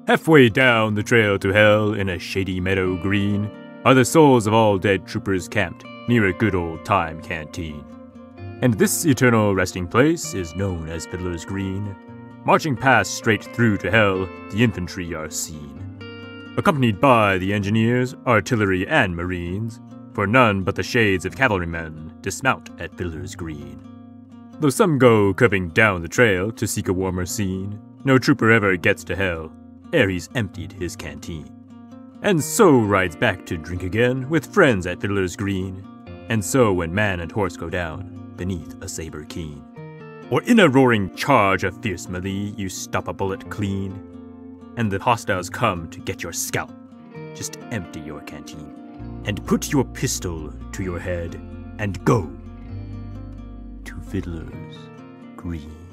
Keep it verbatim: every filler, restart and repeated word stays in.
Halfway down the trail to hell in a shady meadow green are the souls of all dead troopers camped near a good old time canteen. And this eternal resting place is known as Fiddler's Green. Marching past straight through to hell, the infantry are seen, accompanied by the engineers, artillery, and marines, for none but the shades of cavalrymen dismount at Fiddler's Green. Though some go curving down the trail to seek a warmer scene, no trooper ever gets to hell ere he's emptied his canteen. And so rides back to drink again with friends at Fiddler's Green. And so when man and horse go down beneath a saber keen, or in a roaring charge of fierce melee you stop a bullet clean, and the hostiles come to get your scalp, just empty your canteen, and put your pistol to your head, and go to Fiddler's Green.